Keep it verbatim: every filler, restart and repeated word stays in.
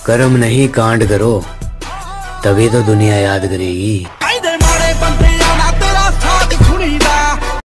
कर्म नहीं कांड करो, तभी तो दुनिया याद करेगी।